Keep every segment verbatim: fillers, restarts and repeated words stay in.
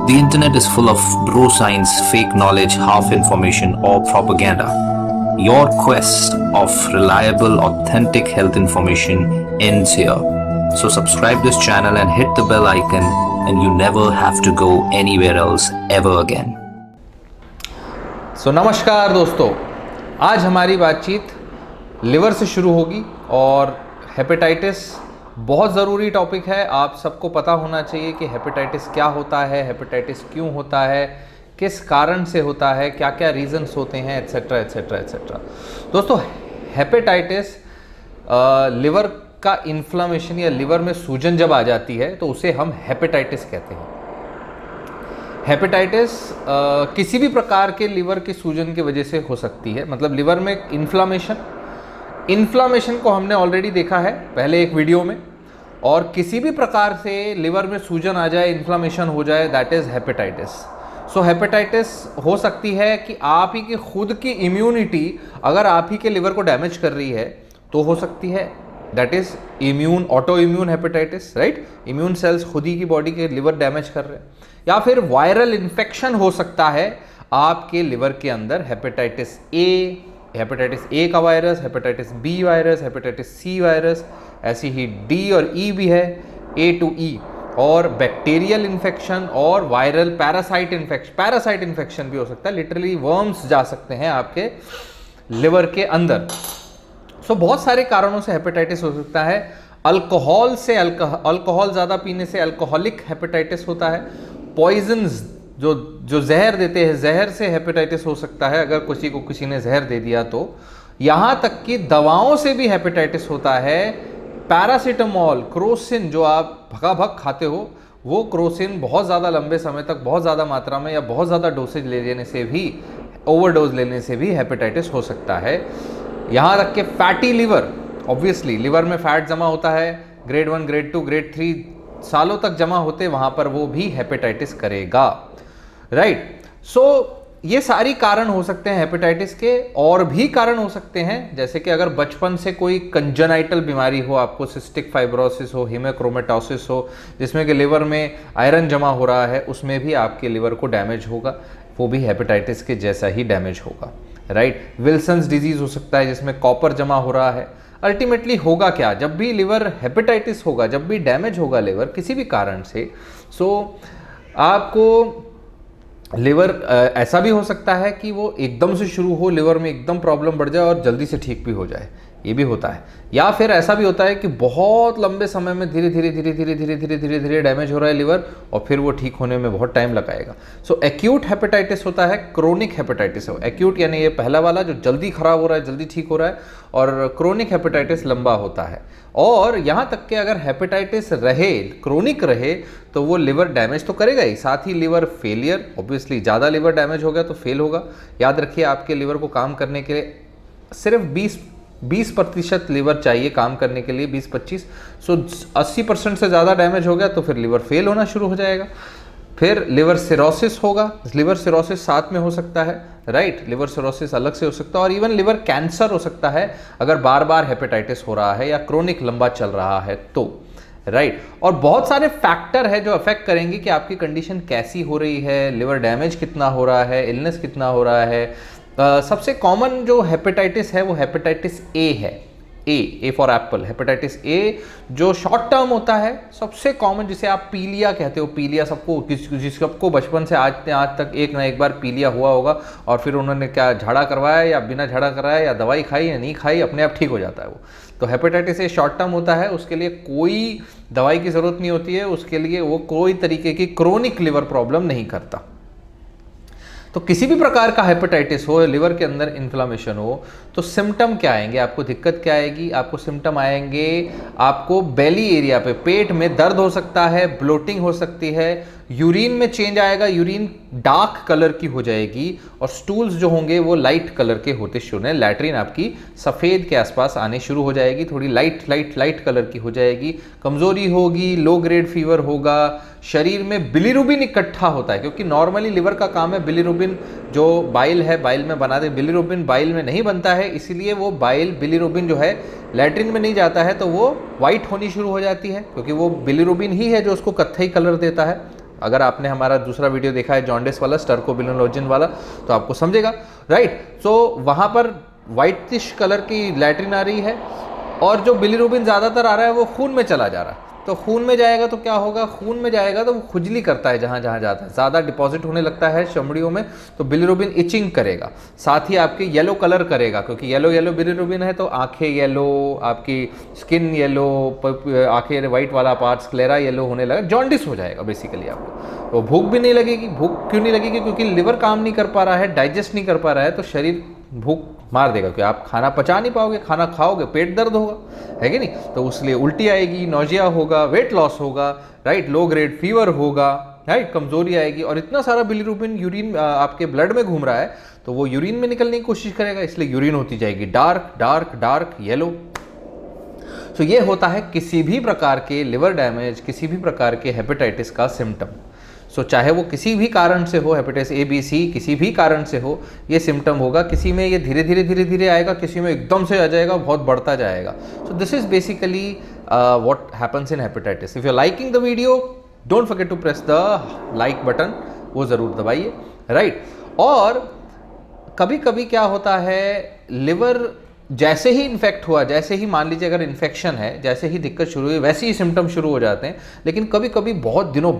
The internet is full of bro science, fake knowledge, half information, or propaganda. Your quest of reliable, authentic health information ends here. So subscribe this channel and hit the bell icon, and you never have to go anywhere else ever again. So नमस्कार दोस्तों, आज हमारी बातचीत liver से शुरू होगी और hepatitis बहुत ज़रूरी टॉपिक है। आप सबको पता होना चाहिए कि हेपेटाइटिस क्या होता है, हेपेटाइटिस क्यों होता है, किस कारण से होता है, क्या क्या रीजंस होते हैं, एट्सेट्रा एट्सेट्रा एट्सेट्रा। दोस्तों, हेपेटाइटिस लिवर का इन्फ्लामेशन या लिवर में सूजन जब आ जाती है तो उसे हम हेपेटाइटिस कहते हैं। हेपेटाइटिस किसी भी प्रकार के लिवर के सूजन की वजह से हो सकती है। मतलब लिवर में इन्फ्लामेशन इन्फ्लामेशन को हमने ऑलरेडी देखा है पहले एक वीडियो में, और किसी भी प्रकार से लिवर में सूजन आ जाए, इन्फ्लामेशन हो जाए, that is hepatitis. So hepatitis हो सकती है कि आप ही की खुद की इम्यूनिटी अगर आप ही के लिवर को डैमेज कर रही है तो हो सकती है, that is immune auto immune hepatitis, right. Immune cells खुद ही की बॉडी के लिवर डैमेज कर रहे हैं, या फिर वायरल इन्फेक्शन हो सकता है आपके लिवर के अंदर। हेपेटाइटिस ए, हेपेटाइटिस ए का virus, hepatitis B virus, hepatitis C virus, ऐसी ही डी और ई भी है, ए टू ई, और बैक्टीरियल इन्फेक्शन और viral parasite infection. Parasite infection भी हो सकता है, लिटरली वर्म्स जा सकते हैं आपके लिवर के अंदर। सो so, बहुत सारे कारणों से हेपेटाइटिस हो सकता है। अल्कोहल से अल्कोहल ज़्यादा पीने से अल्कोहलिक हेपेटाइटिस होता है। पॉइजन्स जो जो जहर देते हैं, जहर से हेपेटाइटिस हो सकता है अगर किसी को किसी ने जहर दे दिया तो। यहाँ तक कि दवाओं से भी हेपेटाइटिस होता है। पैरासीटामोल, क्रोसिन जो आप भगा भग खाते हो, वो क्रोसिन बहुत ज़्यादा लंबे समय तक बहुत ज़्यादा मात्रा में या बहुत ज़्यादा डोसेज ले लेने से भी, ओवरडोज लेने से भी हेपेटाइटिस हो सकता है। यहाँ तक कि फैटी लिवर, ऑब्वियसली लिवर में फैट जमा होता है, grade one, grade two, grade three सालों तक जमा होते, वहाँ पर वो भी हेपेटाइटिस करेगा, राइट। सो ये सारी कारण हो सकते हैं हेपेटाइटिस के। और भी कारण हो सकते हैं, जैसे कि अगर बचपन से कोई कंजेनाइटल बीमारी हो, आपको सिस्टिक फाइब्रोसिस हो, हीमोक्रोमेटोसिस हो, जिसमें कि लिवर में आयरन जमा हो रहा है, उसमें भी आपके लिवर को डैमेज होगा, वो भी हेपेटाइटिस के जैसा ही डैमेज होगा, राइट। विल्सन्स डिजीज हो सकता है जिसमें कॉपर जमा हो रहा है। अल्टीमेटली होगा क्या, जब भी लिवर हेपेटाइटिस होगा, जब भी डैमेज होगा लिवर किसी भी कारण से, सो आपको लिवर ऐसा भी हो सकता है कि वो एकदम से शुरू हो, लिवर में एकदम प्रॉब्लम बढ़ जाए और जल्दी से ठीक भी हो जाए, ये भी होता है। या फिर ऐसा भी होता है कि बहुत लंबे समय में धीरे धीरे धीरे धीरे धीरे धीरे धीरे धीरे डैमेज हो रहा है लिवर, और फिर वो ठीक होने में बहुत टाइम लगाएगा। सो एक्यूट हेपेटाइटिस होता है, क्रोनिक हेपेटाइटिस हो। एक्यूट यानी ये पहला वाला जो जल्दी खराब हो रहा है, जल्दी ठीक हो रहा है, और क्रोनिक हेपेटाइटिस लंबा होता है। और यहाँ तक कि अगर हेपेटाइटिस रहे, क्रोनिक रहे, तो वो लिवर डैमेज तो करेगा ही, साथ ही लिवर फेलियर, ऑब्वियसली ज़्यादा लिवर डैमेज हो गया तो फेल होगा। याद रखिए, आपके लिवर को काम करने के लिए सिर्फ बीस बीस प्रतिशत लिवर चाहिए काम करने के लिए, बीस पच्चीस। सो अस्सी परसेंट से ज़्यादा डैमेज हो गया तो फिर लिवर फेल होना शुरू हो जाएगा। फिर लिवर सिरोसिस होगा, लिवर सिरोसिस साथ में हो सकता है, राइट। लिवर सिरोसिस अलग से हो सकता है, और इवन लिवर कैंसर हो सकता है अगर बार बार हेपेटाइटिस हो रहा है या क्रोनिक लंबा चल रहा है तो, राइट। और बहुत सारे फैक्टर है जो अफेक्ट करेंगे कि आपकी कंडीशन कैसी हो रही है, लिवर डैमेज कितना हो रहा है, इलनेस कितना हो रहा है। Uh, सबसे कॉमन जो हेपेटाइटिस है वो हेपेटाइटिस ए है, A A for apple. Hepatitis A जो शॉर्ट टर्म होता है, सबसे कॉमन, जिसे आप पीलिया कहते हो। पीलिया सबको किस जिस सबको बचपन से आज आज तक एक ना एक बार पीलिया हुआ होगा, और फिर उन्होंने क्या झाड़ा करवाया या बिना झाड़ा कराया या दवाई खाई या नहीं खाई, अपने आप ठीक हो जाता है वो। तो हेपेटाइटिस ए शॉर्ट टर्म होता है, उसके लिए कोई दवाई की ज़रूरत नहीं होती है, उसके लिए वो कोई तरीके की क्रोनिक लिवर प्रॉब्लम नहीं करता। तो किसी भी प्रकार का हेपेटाइटिस हो, लिवर के अंदर इन्फ्लामेशन हो, तो सिम्टम क्या आएंगे, आपको दिक्कत क्या आएगी? आपको सिम्टम आएंगे, आपको बेली एरिया पे, पेट में दर्द हो सकता है, ब्लोटिंग हो सकती है, यूरिन में चेंज आएगा, यूरिन डार्क कलर की हो जाएगी, और स्टूल्स जो होंगे वो लाइट कलर के होते शुरू हैं। लैट्रिन आपकी सफ़ेद के आसपास आने शुरू हो जाएगी, थोड़ी लाइट लाइट लाइट कलर की हो जाएगी, कमज़ोरी होगी, लो ग्रेड फीवर होगा, शरीर में बिलीरुबिन इकट्ठा होता है, क्योंकि नॉर्मली लिवर का काम है बिलीरुबिन जो बाइल है बाइल में बना दे। बिलीरुबिन बाइल में नहीं बनता है, इसीलिए वो बाइल बिलीरुबिन जो है लैट्रिन में नहीं जाता है, तो वो वाइट होनी शुरू हो जाती है, क्योंकि वो बिलीरुबिन ही है जो उसको कत्थई कलर देता है। अगर आपने हमारा दूसरा वीडियो देखा है जॉन्डिस वाला, स्टर्कोबिलिनोजन वाला, तो आपको समझेगा, राइट। सो वहाँ पर वाइटिश कलर की लैट्रिन आ रही है और जो बिलिरुबिन ज़्यादातर आ रहा है वो खून में चला जा रहा है। तो खून में जाएगा तो क्या होगा, खून में जाएगा तो वो खुजली करता है जहाँ जहाँ जाता है, ज़्यादा डिपॉजिट होने लगता है चमड़ियों में, तो बिलिरुबिन इचिंग करेगा, साथ ही आपके येलो कलर करेगा, क्योंकि येलो येलो बिलिरुबिन है तो आंखें येलो, आपकी स्किन येलो, आंखें वाइट वाला पार्ट स्क्लेरा येलो होने लगा, जॉन्डिस हो जाएगा बेसिकली आपको। तो भूख भी नहीं लगेगी। भूख क्यों नहीं लगेगी? क्योंकि लिवर काम नहीं कर पा रहा है, डाइजेस्ट नहीं कर पा रहा है, तो शरीर भूख मार देगा, क्योंकि आप खाना पचा नहीं पाओगे, खाना खाओगे पेट दर्द होगा, है कि नहीं? तो उसलिए उल्टी आएगी, नौजिया होगा, वेट लॉस होगा, राइट, लो ग्रेड फीवर होगा, राइट, कमजोरी आएगी, और इतना सारा बिलिरुबिन यूरिन आपके ब्लड में घूम रहा है तो वो यूरिन में निकलने की कोशिश करेगा, इसलिए यूरिन होती जाएगी डार्क डार्क डार्क येलो। तो ये होता है किसी भी प्रकार के लिवर डैमेज, किसी भी प्रकार के हेपेटाइटिस का सिम्टम। सो so, चाहे वो किसी भी कारण से हो, हेपेटाइटिस ए बी सी किसी भी कारण से हो, ये सिम्टम होगा। किसी में ये धीरे धीरे धीरे धीरे आएगा, किसी में एकदम से आ जाएगा, बहुत बढ़ता जाएगा। So this is basically what happens in hepatitis. If you are liking the video, don't forget to press the like button, वो ज़रूर दबाइए, राइट। और कभी कभी क्या होता है, लिवर जैसे ही इन्फेक्ट हुआ, जैसे ही मान लीजिए अगर इन्फेक्शन है, जैसे ही दिक्कत शुरू हुई वैसे ही सिम्टम शुरू हो जाते हैं, लेकिन कभी कभी बहुत दिनों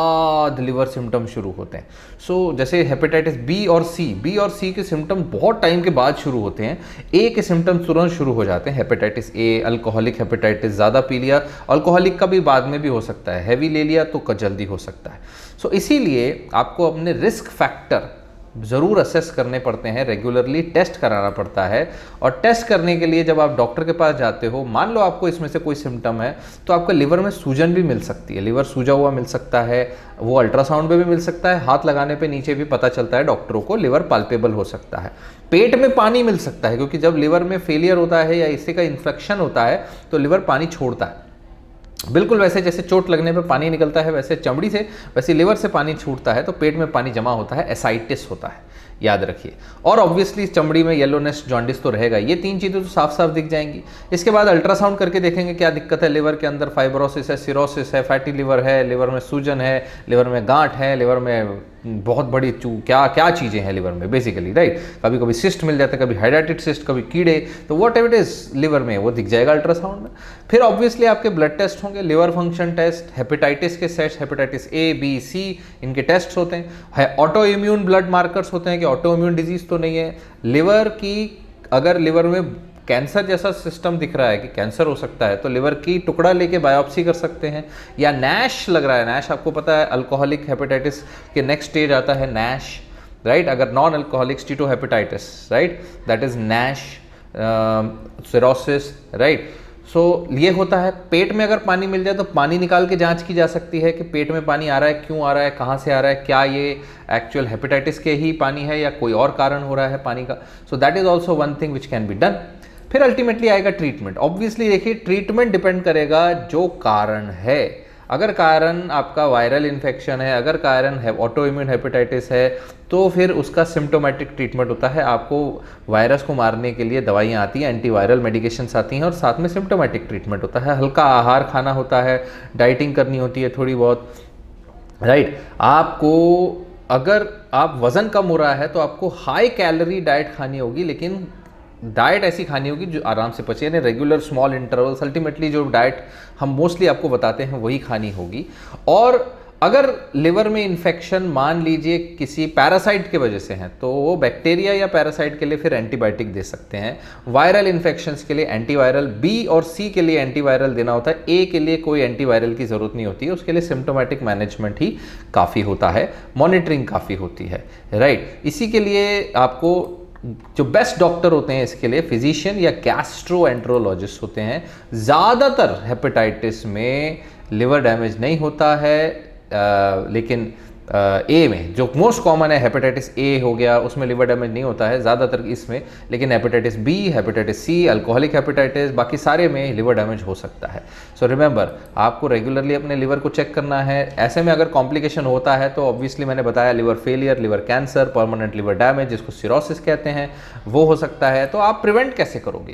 बाद लिवर सिम्टम शुरू होते हैं। सो so, जैसे हेपेटाइटिस बी और सी, बी और सी के सिम्टम बहुत टाइम के बाद शुरू होते हैं, ए के सिम्टम तुरंत शुरू हो जाते हैं। हेपेटाइटिस ए, अल्कोहलिक हेपेटाइटिस, ज़्यादा पी लिया, अल्कोहलिक का भी बाद में भी हो सकता है, हैवी ले लिया तो जल्दी हो सकता है। सो so, इसीलिए आपको अपने रिस्क फैक्टर ज़रूर असेस करने पड़ते हैं, रेगुलरली टेस्ट कराना पड़ता है। और टेस्ट करने के लिए जब आप डॉक्टर के पास जाते हो, मान लो आपको इसमें से कोई सिम्टम है, तो आपका लिवर में सूजन भी मिल सकती है, लिवर सूजा हुआ मिल सकता है, वो अल्ट्रासाउंड में भी मिल सकता है, हाथ लगाने पे नीचे भी पता चलता है डॉक्टरों को, लिवर पाल्पेबल हो सकता है। पेट में पानी मिल सकता है, क्योंकि जब लिवर में फेलियर होता है या इसी का इन्फेक्शन होता है तो लिवर पानी छोड़ता है। बिल्कुल वैसे जैसे चोट लगने पे पानी निकलता है, वैसे चमड़ी से, वैसे लिवर से पानी छूटता है, तो पेट में पानी जमा होता है, एसाइटिस होता है, याद रखिए। और ऑब्वियसली चमड़ी में येलोनेस, जॉन्डिस तो रहेगा। ये तीन चीज़ें तो साफ साफ दिख जाएंगी। इसके बाद अल्ट्रासाउंड करके देखेंगे क्या दिक्कत है लिवर के अंदर, फाइब्रोसिस है, सिरोसिस है, फैटी लिवर है, लिवर में सूजन है, लिवर में गांठ है, लिवर में बहुत बड़ी चू क्या क्या चीज़ें हैं लिवर में बेसिकली, राइट। कभी कभी सिस्ट मिल जाता है, कभी हाइड्रेटेड सिस्ट, कभी कीड़े, तो whatever it is liver में वो दिख जाएगा अल्ट्रासाउंड में। फिर ऑब्वियसली आपके ब्लड टेस्ट होंगे, लिवर फंक्शन टेस्ट, हेपेटाइटिस के test, hepatitis A B C इनके टेस्ट होते हैं। ऑटो इम्यून ब्लड मार्कर्स होते हैं कि ऑटो इम्यून डिजीज तो नहीं है लिवर की। अगर लिवर में कैंसर जैसा सिस्टम दिख रहा है कि कैंसर हो सकता है, तो लिवर की टुकड़ा लेके बायोप्सी कर सकते हैं। या नैश लग रहा है, नैश आपको पता है अल्कोहलिक हेपेटाइटिस के नेक्स्ट स्टेज आता है नैश, राइट। अगर non alcoholic steatohepatitis, right, that is NASH, cirrhosis, right. So ये होता है। पेट में अगर पानी मिल जाए तो पानी निकाल के जांच की जा सकती है कि पेट में पानी आ रहा है, क्यों आ रहा है, कहाँ से आ रहा है, क्या ये एक्चुअल हेपेटाइटिस के ही पानी है या कोई और कारण हो रहा है पानी का। So that is also one thing which can be done. फिर अल्टीमेटली आएगा ट्रीटमेंट। ऑब्वियसली देखिए ट्रीटमेंट डिपेंड करेगा जो कारण है। अगर कारण आपका वायरल इन्फेक्शन है, अगर कारण है ऑटो इम्यून हेपेटाइटिस है, तो फिर उसका सिम्टोमेटिक ट्रीटमेंट होता है। आपको वायरस को मारने के लिए दवाइयाँ आती हैं, एंटीवायरल मेडिकेशंस आती हैं, और साथ में सिम्टोमेटिक ट्रीटमेंट होता है। हल्का आहार खाना होता है, डाइटिंग करनी होती है थोड़ी बहुत, राइट। आपको अगर आप वज़न कम हो रहा है तो आपको हाई कैलोरी डाइट खानी होगी, लेकिन डाइट ऐसी खानी होगी जो आराम से पचे, यानी रेगुलर स्मॉल इंटरवल्स। अल्टीमेटली जो डाइट हम मोस्टली आपको बताते हैं वही खानी होगी। और अगर लिवर में इन्फेक्शन मान लीजिए किसी पैरासाइट के वजह से है, तो वो बैक्टीरिया या पैरासाइट के लिए फिर एंटीबायोटिक दे सकते हैं। वायरल इन्फेक्शंस के लिए एंटीवायरल, बी और सी के लिए एंटीवायरल देना होता है, ए के लिए कोई एंटीवायरल की ज़रूरत नहीं होती है, उसके लिए सिम्टोमेटिक मैनेजमेंट ही काफ़ी होता है, मॉनिटरिंग काफ़ी होती है, राइट। इसी के लिए आपको जो बेस्ट डॉक्टर होते हैं इसके लिए फिजिशियन या गैस्ट्रोएंट्रोलॉजिस्ट होते हैं। ज़्यादातर हेपेटाइटिस में लिवर डैमेज नहीं होता है, आ, लेकिन ए में जो मोस्ट कॉमन है हेपेटाइटिस ए हो गया, उसमें लिवर डैमेज नहीं होता है ज़्यादातर इसमें, लेकिन hepatitis B, hepatitis C, alcoholic hepatitis, बाकी सारे में लिवर डैमेज हो सकता है। सो so रिमेंबर, आपको रेगुलरली अपने लिवर को चेक करना है। ऐसे में अगर कॉम्प्लिकेशन होता है तो ऑब्वियसली मैंने बताया liver failure, liver cancer, permanent liver damage जिसको सिरोसिस कहते हैं, वो हो सकता है। तो आप प्रिवेंट कैसे करोगे?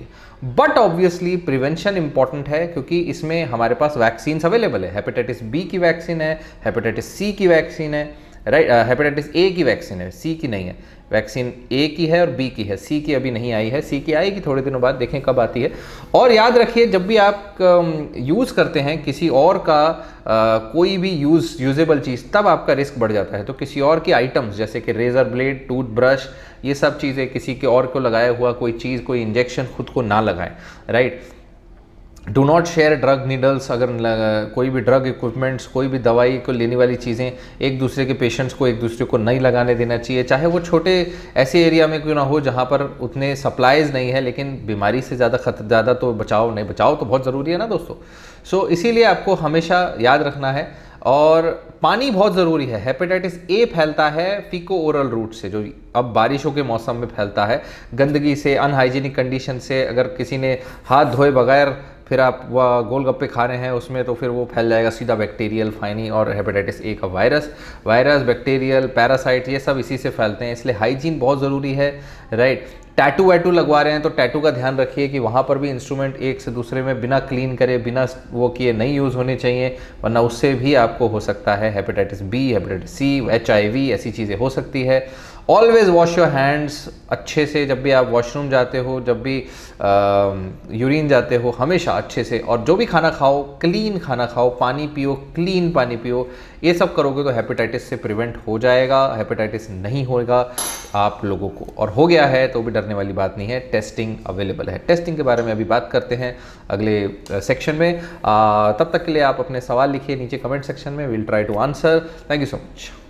बट ऑब्वियसली प्रिवेंशन इंपॉर्टेंट है, क्योंकि इसमें हमारे पास वैक्सीन अवेलेबल है। हेपेटाइटिस बी की वैक्सीन है, हेपेटाइटिस सी की वैक्सीन है, राइट। हेपेटाइटिस ए की वैक्सीन है, सी की नहीं है। वैक्सीन ए की है और बी की है, सी की अभी नहीं आई है। सी की आएगी थोड़े दिनों बाद, देखें कब आती है। और याद रखिए, जब भी आप यूज़ करते हैं किसी और का आ, कोई भी यूज़ यूजेबल चीज़, तब आपका रिस्क बढ़ जाता है। तो किसी और की आइटम्स जैसे कि रेज़र ब्लेड, टूथब्रश, ये सब चीज़ें किसी के और को लगाया हुआ कोई चीज़, कोई इंजेक्शन खुद को ना लगाएं, right. Do not share drug needles. अगर कोई भी ड्रग इक्विपमेंट्स, कोई भी दवाई को लेने वाली चीज़ें एक दूसरे के पेशेंट्स को एक दूसरे को नहीं लगाने देना चाहिए, चाहे वो छोटे ऐसे एरिया में क्यों ना हो जहाँ पर उतने सप्लाईज नहीं है, लेकिन बीमारी से ज़्यादा खत ज़्यादा तो बचाव नहीं, बचाव तो बहुत ज़रूरी है ना दोस्तों। सो so, इसीलिए आपको हमेशा याद रखना है। और पानी बहुत ज़रूरी है। हेपेटाइटिस ए फैलता है फीको ओरल रूट से, जो अब बारिशों के मौसम में फैलता है, गंदगी से, अनहाइजीनिक कंडीशन से। अगर किसी ने हाथ धोए बगैर फिर आप वह गोलगप्पे खा रहे हैं उसमें, तो फिर वो फैल जाएगा सीधा बैक्टीरियल, फाइनी और हेपेटाइटिस ए का वायरस। वायरस, बैक्टीरियल, पैरासाइट, ये सब इसी से फैलते हैं, इसलिए हाइजीन बहुत ज़रूरी है, राइट। टैटू वैटू लगवा रहे हैं तो टैटू का ध्यान रखिए कि वहाँ पर भी इंस्ट्रूमेंट एक से दूसरे में बिना क्लीन करे, बिना वो किए नहीं यूज़ होने चाहिए, वरना उससे भी आपको हो सकता है hepatitis B, hepatitis C, H I V, ऐसी चीज़ें हो सकती है। ऑलवेज वॉश योर हैंड्स अच्छे से, जब भी आप वॉशरूम जाते हो, जब भी यूरिन जाते हो, हमेशा अच्छे से। और जो भी खाना खाओ, क्लीन खाना खाओ, पानी पियो, क्लीन पानी पियो। ये सब करोगे तो हेपेटाइटिस से प्रिवेंट हो जाएगा, हेपेटाइटिस नहीं होगा आप लोगों को। और हो गया है तो भी डरने वाली बात नहीं है, टेस्टिंग अवेलेबल है। टेस्टिंग के बारे में अभी बात करते हैं अगले सेक्शन में। आ, तब तक के लिए आप अपने सवाल लिखिए नीचे कमेंट सेक्शन में, will try to answer. Thank you so much.